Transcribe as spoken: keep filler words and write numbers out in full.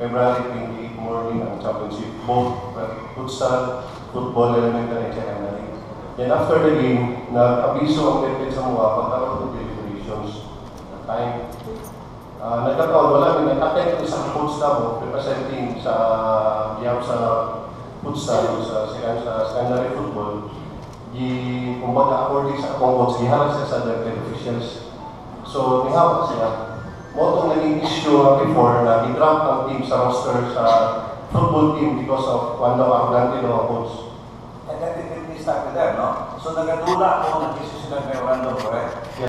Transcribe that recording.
February twenty-eighth morning ang championship, both futsal, football, elementary, and secondary. Then after the game, nag-abiso ang Philippines sa mga pagkaroon ng deliberations at time. Uh, Nagkataon, wala rin, nag-attend isang coach na mo, representing sa biyang sa futsal, sa, sa secondary football. Di, kumbaga, according sa akong coach, giharap siya sa elected officials. So, nihawak siya. Motong naging issue before na i-drop ang team sa roster sa football team because of one daw arrogante daw ang coach. And then it started there, no? So, nagadula kung nag-issue sila kay Orlando, correct?